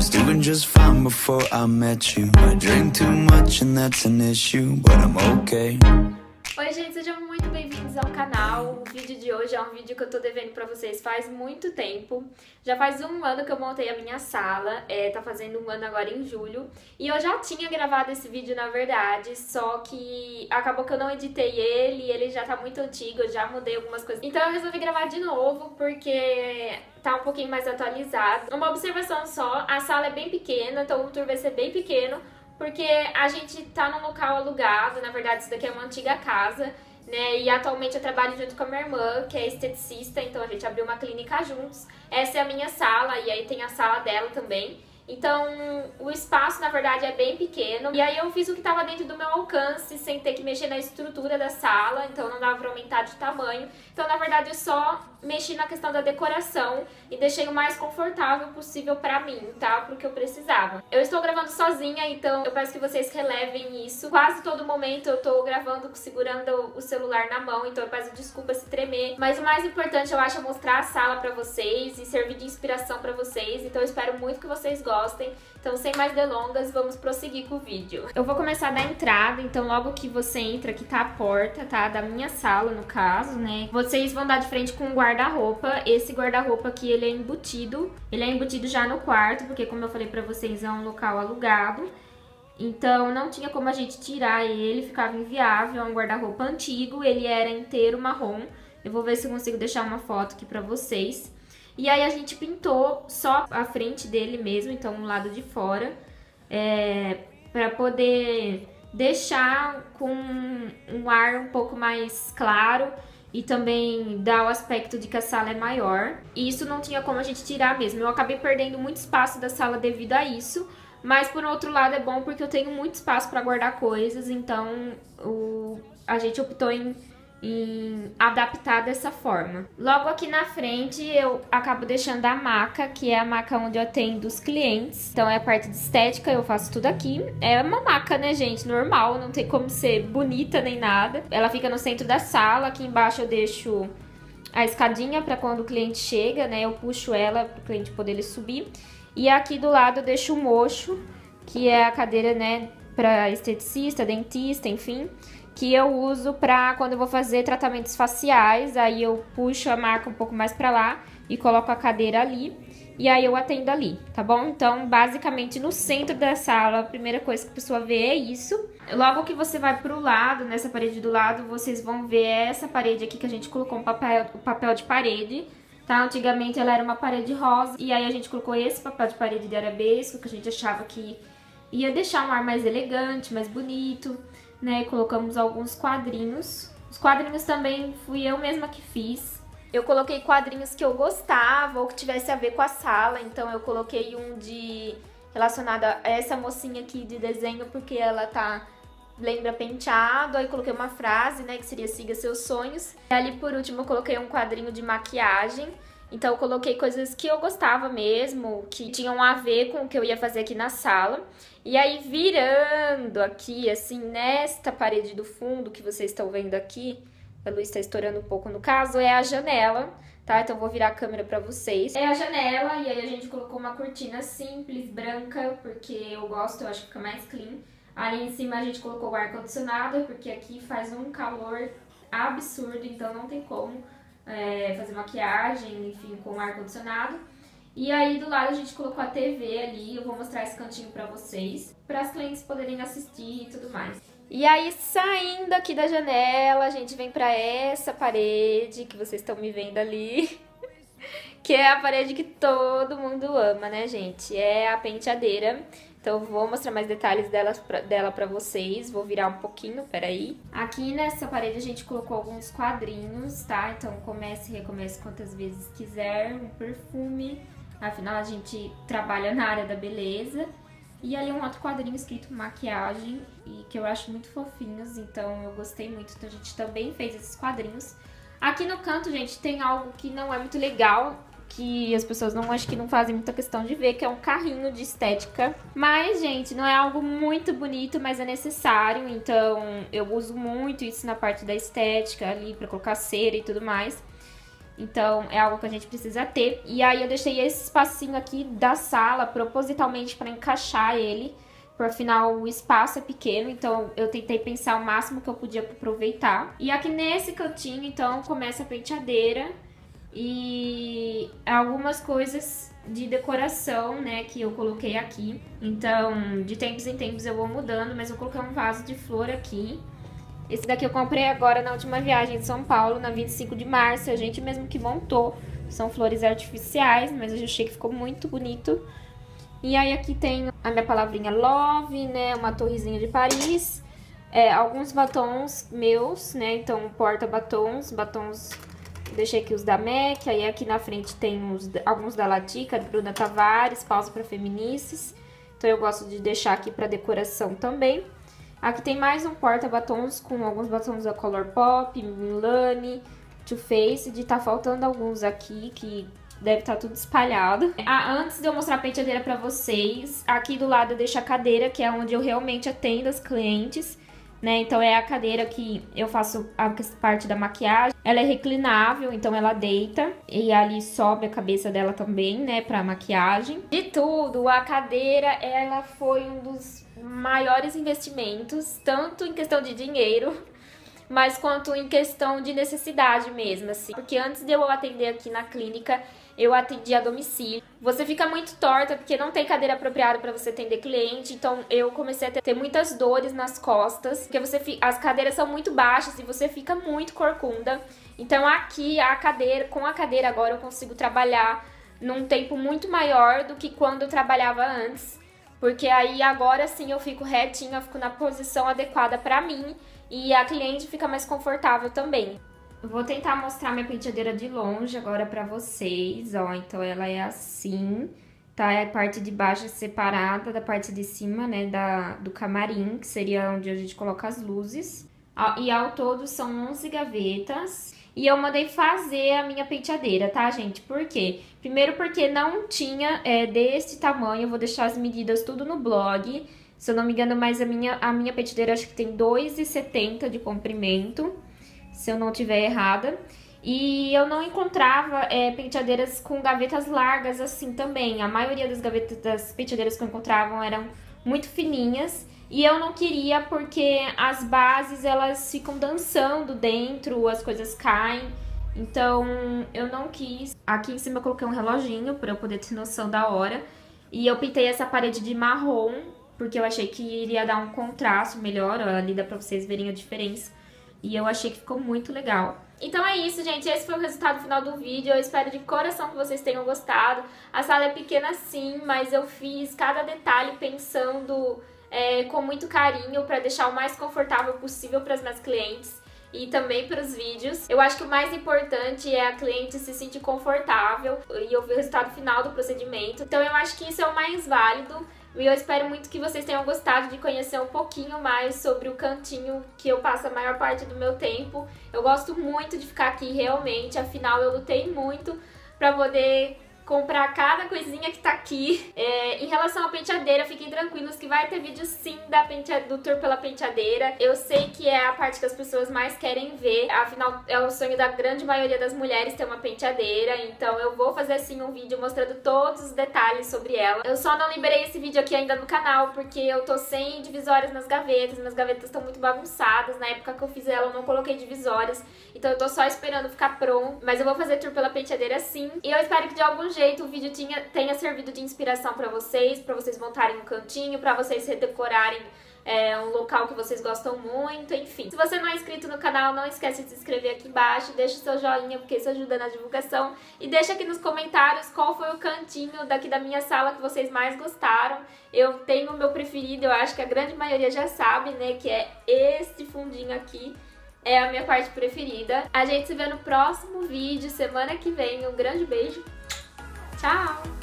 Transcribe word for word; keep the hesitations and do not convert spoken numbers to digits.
was doing just fine before I met you. I drink too much and that's an issue, but I'm okay. Oi gente, sejam muito bem-vindos ao canal. O vídeo de hoje é um vídeo que eu tô devendo pra vocês faz muito tempo. Já faz um ano que eu montei a minha sala, é, tá fazendo um ano agora em julho. E eu já tinha gravado esse vídeo na verdade, só que acabou que eu não editei ele, ele já tá muito antigo, eu já mudei algumas coisas. Então eu resolvi gravar de novo, porque tá um pouquinho mais atualizado. Uma observação só, a sala é bem pequena, então o tour vai ser bem pequeno, porque a gente tá num local alugado, na verdade isso daqui é uma antiga casa, né, e atualmente eu trabalho junto com a minha irmã, que é esteticista, então a gente abriu uma clínica juntos. Essa é a minha sala, e aí tem a sala dela também. Então, o espaço, na verdade, é bem pequeno. E aí eu fiz o que estava dentro do meu alcance, sem ter que mexer na estrutura da sala, então não dava para aumentar de tamanho. Então, na verdade, eu só mexi na questão da decoração e deixei o mais confortável possível pra mim, tá? Porque eu precisava. Eu estou gravando sozinha, então eu peço que vocês relevem isso. Quase todo momento eu tô gravando segurando o celular na mão, então eu peço desculpa se tremer. Mas o mais importante, eu acho, é mostrar a sala pra vocês e servir de inspiração pra vocês. Então eu espero muito que vocês gostem. Então, sem mais delongas, vamos prosseguir com o vídeo. Eu vou começar da entrada, então logo que você entra, aqui tá a porta, tá? Da minha sala, no caso, né? Vocês vão dar de frente com um guarda-roupa. Esse guarda-roupa aqui, ele é embutido. Ele é embutido já no quarto, porque como eu falei pra vocês, é um local alugado. Então, não tinha como a gente tirar ele, ficava inviável. É um guarda-roupa antigo, ele era inteiro marrom. Eu vou ver se eu consigo deixar uma foto aqui pra vocês. E aí a gente pintou só a frente dele mesmo, então o lado de fora, é, para poder deixar com um ar um pouco mais claro e também dar o aspecto de que a sala é maior. E isso não tinha como a gente tirar mesmo. Eu acabei perdendo muito espaço da sala devido a isso, mas por outro lado é bom porque eu tenho muito espaço para guardar coisas, então o, a gente optou em em adaptar dessa forma. Logo aqui na frente eu acabo deixando a maca, que é a maca onde eu atendo os clientes. Então é a parte de estética, eu faço tudo aqui. É uma maca, né, gente? Normal, não tem como ser bonita nem nada. Ela fica no centro da sala, aqui embaixo eu deixo a escadinha para quando o cliente chega, né? Eu puxo ela para o cliente poder ele subir. E aqui do lado eu deixo o mocho, que é a cadeira, né, para esteticista, dentista, enfim, que eu uso pra quando eu vou fazer tratamentos faciais. Aí eu puxo a maca um pouco mais pra lá e coloco a cadeira ali, e aí eu atendo ali, tá bom? Então, basicamente, no centro da sala, a primeira coisa que a pessoa vê é isso. Logo que você vai pro lado, nessa parede do lado, vocês vão ver essa parede aqui que a gente colocou um papel, um papel de parede, tá? Antigamente ela era uma parede rosa, e aí a gente colocou esse papel de parede de arabesco, que a gente achava que ia deixar um ar mais elegante, mais bonito, né? Colocamos alguns quadrinhos. Os quadrinhos também fui eu mesma que fiz. Eu coloquei quadrinhos que eu gostava ou que tivesse a ver com a sala. Então eu coloquei um de relacionado a essa mocinha aqui de desenho, porque ela tá lembra penteado. Aí coloquei uma frase, né, que seria siga seus sonhos. E ali por último eu coloquei um quadrinho de maquiagem. Então eu coloquei coisas que eu gostava mesmo, que tinham a ver com o que eu ia fazer aqui na sala. E aí virando aqui, assim, nesta parede do fundo que vocês estão vendo aqui, a luz está estourando um pouco no caso, é a janela, tá? Então eu vou virar a câmera pra vocês. É a janela, e aí a gente colocou uma cortina simples, branca, porque eu gosto, eu acho que fica mais clean. Ali em cima a gente colocou o ar-condicionado, porque aqui faz um calor absurdo, então não tem como É, fazer maquiagem, enfim, com ar-condicionado. E aí do lado a gente colocou a T V ali, eu vou mostrar esse cantinho pra vocês, para as clientes poderem assistir e tudo mais. E aí saindo aqui da janela, a gente vem pra essa parede que vocês estão me vendo ali, que é a parede que todo mundo ama, né, gente? É a penteadeira. Então eu vou mostrar mais detalhes dela pra, dela pra vocês. Vou virar um pouquinho, peraí. Aqui nessa parede a gente colocou alguns quadrinhos, tá? Então comece e recomece quantas vezes quiser. Um perfume. Afinal a gente trabalha na área da beleza. E ali um outro quadrinho escrito maquiagem, e que eu acho muito fofinhos, então eu gostei muito. Então a gente também fez esses quadrinhos. Aqui no canto, gente, tem algo que não é muito legal, que as pessoas não acho que não fazem muita questão de ver, que é um carrinho de estética. Mas, gente, não é algo muito bonito, mas é necessário, então eu uso muito isso na parte da estética ali, pra colocar cera e tudo mais. Então, é algo que a gente precisa ter. E aí, eu deixei esse espacinho aqui da sala propositalmente para encaixar ele. Por afinal, o espaço é pequeno, então eu tentei pensar o máximo que eu podia aproveitar. E aqui nesse cantinho, então, começa a penteadeira e algumas coisas de decoração, né, que eu coloquei aqui. Então, de tempos em tempos eu vou mudando, mas eu coloquei um vaso de flor aqui. Esse daqui eu comprei agora na última viagem de São Paulo, na vinte e cinco de março. A gente mesmo que montou. São flores artificiais, mas eu achei que ficou muito bonito. E aí aqui tem a minha palavrinha Love, né? Uma torrezinha de Paris. É, alguns batons meus, né? Então, porta-batons. Batons, deixei aqui os da M A C. Aí aqui na frente tem os, alguns da Latica, de Bruna Tavares, Pausa para Feminices. Então, eu gosto de deixar aqui para decoração também. Aqui tem mais um porta-batons com alguns batons da Colourpop, Milani, Too Faced. Tá faltando alguns aqui que deve estar tudo espalhado. Ah, antes de eu mostrar a penteadeira pra vocês, aqui do lado eu deixo a cadeira, que é onde eu realmente atendo as clientes, né? Então é a cadeira que eu faço a parte da maquiagem. Ela é reclinável, então ela deita e ali sobe a cabeça dela também, né, pra maquiagem. De tudo, a cadeira, ela foi um dos maiores investimentos, tanto em questão de dinheiro, mas quanto em questão de necessidade mesmo, assim. Porque antes de eu atender aqui na clínica, eu atendi a domicílio. Você fica muito torta porque não tem cadeira apropriada para você atender cliente, então eu comecei a ter muitas dores nas costas, porque você fica, as cadeiras são muito baixas e você fica muito corcunda. Então aqui, a cadeira, com a cadeira agora eu consigo trabalhar num tempo muito maior do que quando eu trabalhava antes. Porque aí agora sim eu fico retinha, eu fico na posição adequada pra mim e a cliente fica mais confortável também. Vou tentar mostrar minha penteadeira de longe agora pra vocês, ó. Então ela é assim, tá? A parte de baixo é separada da parte de cima, né, da, do camarim, que seria onde a gente coloca as luzes. E ao todo são onze gavetas. E eu mandei fazer a minha penteadeira, tá, gente? Por quê? Primeiro porque não tinha é, desse tamanho, eu vou deixar as medidas tudo no blog. Se eu não me engano, mas a minha, a minha penteadeira acho que tem dois e setenta de comprimento, se eu não tiver errada. E eu não encontrava é, penteadeiras com gavetas largas assim também. A maioria das gavetas das penteadeiras que eu encontrava eram muito fininhas. E eu não queria porque as bases, elas ficam dançando dentro, as coisas caem. Então, eu não quis. Aqui em cima eu coloquei um reloginho pra eu poder ter noção da hora. E eu pintei essa parede de marrom, porque eu achei que iria dar um contraste melhor. Ó, ali dá pra vocês verem a diferença. E eu achei que ficou muito legal. Então é isso, gente. Esse foi o resultado final do vídeo. Eu espero de coração que vocês tenham gostado. A sala é pequena sim, mas eu fiz cada detalhe pensando... É, com muito carinho para deixar o mais confortável possível para as minhas clientes e também para os vídeos. Eu acho que o mais importante é a cliente se sentir confortável e ouvir o resultado final do procedimento. Então eu acho que isso é o mais válido e eu espero muito que vocês tenham gostado de conhecer um pouquinho mais sobre o cantinho que eu passo a maior parte do meu tempo. Eu gosto muito de ficar aqui realmente, afinal eu lutei muito para poder... comprar cada coisinha que tá aqui. É, em relação à penteadeira, fiquem tranquilos que vai ter vídeo sim da pentea... do tour pela penteadeira. Eu sei que é a parte que as pessoas mais querem ver, afinal é o sonho da grande maioria das mulheres ter uma penteadeira, então eu vou fazer sim um vídeo mostrando todos os detalhes sobre ela. Eu só não liberei esse vídeo aqui ainda no canal porque eu tô sem divisórias nas gavetas, minhas gavetas estão muito bagunçadas, na época que eu fiz ela eu não coloquei divisórias, então eu tô só esperando ficar pronto, mas eu vou fazer tour pela penteadeira sim, e eu espero que de algum jeito o vídeo tinha, tenha servido de inspiração pra vocês, pra vocês montarem um cantinho, pra vocês redecorarem é, um local que vocês gostam muito, enfim. Se você não é inscrito no canal, não esquece de se inscrever aqui embaixo, deixa o seu joinha porque isso ajuda na divulgação e deixa aqui nos comentários qual foi o cantinho daqui da minha sala que vocês mais gostaram. Eu tenho o meu preferido, eu acho que a grande maioria já sabe, né, que é esse fundinho aqui. É a minha parte preferida. A gente se vê no próximo vídeo, semana que vem. Um grande beijo. Tchau!